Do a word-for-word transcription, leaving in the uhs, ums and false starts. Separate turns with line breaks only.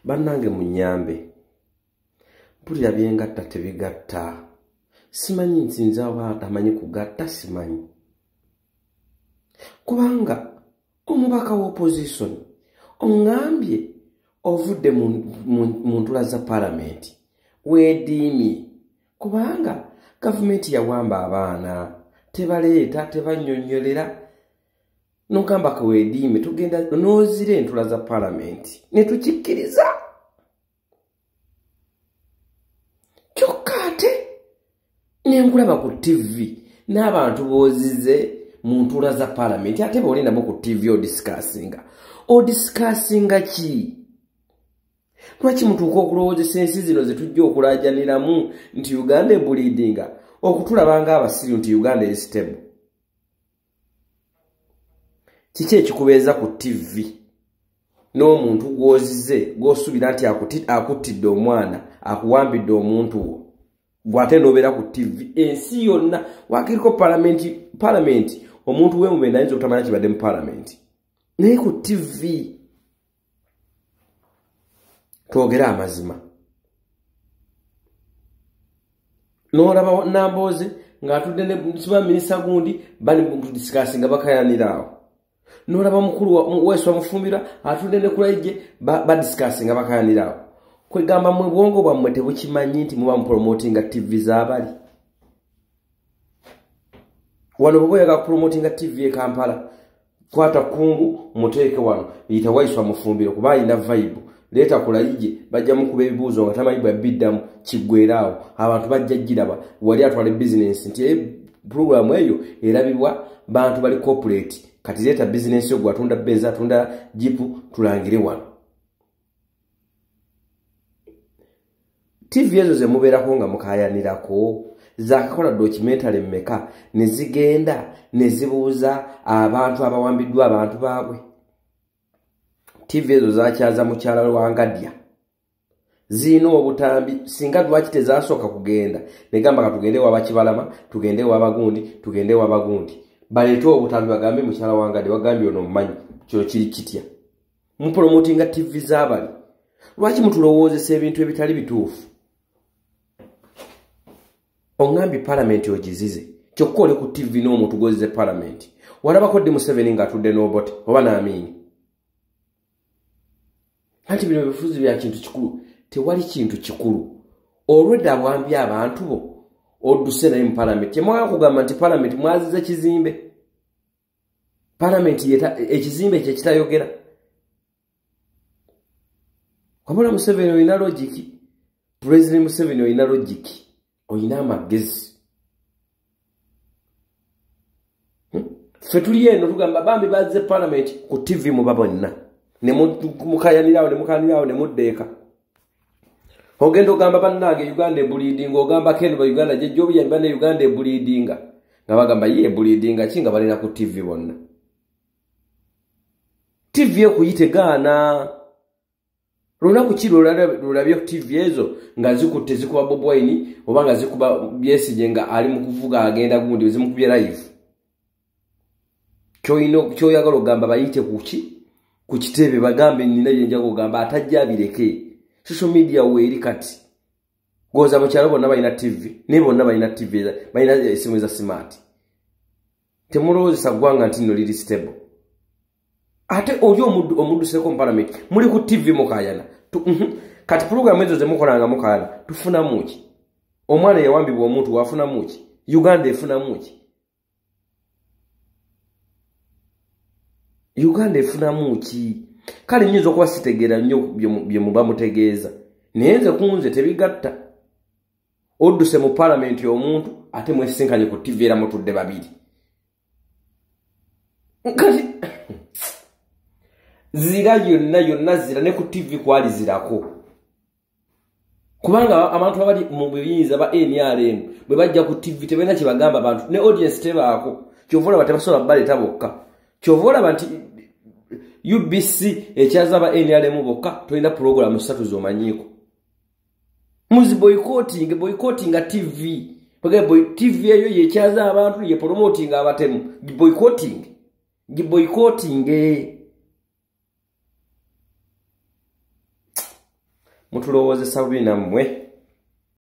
bannange munyabe mpulira byengatta tebigatta simanyi nsinze abaata amanyi kugatta simanyi kubanga omubaka wa opposition ongambye ovudde mu ntula za parliament weediimye kubanga gavumenti yawamba abaana tebaleeta tebanyonyolera nogamba ko weediimye tugenda noozira entula za parliament ne tukikkiriza kyokka ate nenkulaba ku tv n'abantu boozize mu ntula za parliament ate b'olinabo ku tv odisikasinga odisikasinga ki lwaki mutuuka okulowoozesa ensi zino ze tujja okulaajaniramu nti uganda ebuliidinga okutulabanga abasiru nti uganda eri stable kiki ekikubeeza ku tv n'omuntu gw'ozize gw'osuubira nti akuttidde omwana akuwambidde omuntu wo gw'ate n'obeera ku tv ensi yonna wakiriko palamenti palamenti omuntu w'emubenda ayinza okutamanya kibadde mu palamenti naye ku tv twogera amazima n'olaba Nambooze ng'atudde ne minisita gundi bali mu disikasinga bakayaniraawo n'olaba mukulu weeswa Mufumbira atudde ne Kulaije badisikasinga bakayaniraawo kwegamba mwe bwongo bwammwe tebukimanyi nti muba mupromotinga tv z'abali wano bwe boyaga kupromotinga tv e Kampala kwata kungu muteeke wano yita Waiswa Mufumbira kuba alina vibe leeta Kulaije bajja mukuba ebibuuzo nga tamanyi bwe biddamu kiggweeraawo abantu bajja giraba wali atwala business nti program eyo erabibwa bantu bali corporate kati leeta business yo gwatunda benza atunda jipu tulangire wano tv ezo ze mubeerako nga mukayanirako zakakola documentary mmeka ne zigenda ne zibuuza abantu abawambiddwa abantu baabwe tv ezo zakyaza mukyala wangadya zino obutambi singa lwaki tezasooka kugenda negamba ka tugende wa Bakibalama tugende wa Bagundi tugende wa Bagundi baleeta obutambi bagambe mukyala wangadya bagambye ono mmanyi kyo kiri kitya mupromotinga tv z'abali lwaki mutulowoozesa ebintu ebitali bituufu ongambi parliament ogizize kyokka oli ku tv n'omuntu gozize parliament walabako Ddi Museveni ng'atudde n'obote oba n'amiini anti bino bifuzi bya kintu kikulu tewali kintu kikulu olwedde awambye abantu bo odduse naye mu parliament yemwagala kugamba nti parliament mwazize kizimbe parliament yeta ekizimbe kye kitayogera kwabula Museveni oyina logiki President Museveni oyina logiki oyina amagezi ffe tuli eno tugamba bambi bazize parliament ku tv mu babonna ne mukayanirawo ne mukayanirawo ne muddeeka ogenda ogamba bannange Uganda ebuliidinga ogamba kendo ba Uganda gye jobuyambi banne Uganda ebuliidinga nga bagamba ye ebuliidinga ki nga balina ku tv bonna tv ekuyite gaana lunaku ki lulabye ku tv ezo nga zikutte zikuba Bob Wine oba nga zikuba Besigye nga ali mu kuvuga agenda gundi zimukubye live kyoyagala ogamba bayite kuki ku kitebe bagambe nina yenja kugamba atajja abireke social media weeri kati goza mukyalo bonna balina tv ne bonna balina tv balina esimu za smart temulowozesa gwanga nti nno liri stable ate oli omuddu omudduseko mu parliament muli ku tv mukayana kati program ezo ze mukolanga mukayana tufuna muki omwana yawambibwa omuntu wafuna muki Uganda efuna muki Uganda efuna muki kale nyinza okuba sitegeera nnyo bye muba mutegeeza naye nze kunze tebigatta odduse mu parliament y'omuntu ate mwesisinkanye ku tv era mutudde babiri kati zira yonna yonna zira ne ku tv kwali zirako kubanga abantu abali mu buyinza ba N R M bwe bajja ku tv tebalina kye bagamba abantu ne audience tebaako kyovola batabasobola bbaleta bokka kyovola banti U B C ekyaza ba N R M bokka tolina program ssatu zomanyiiko muzi boycotting boycotting tv page boy tv eyo yekyaza abantu ye promoting abatemu boycotting boycotting mutulowoozesa bubi nammwe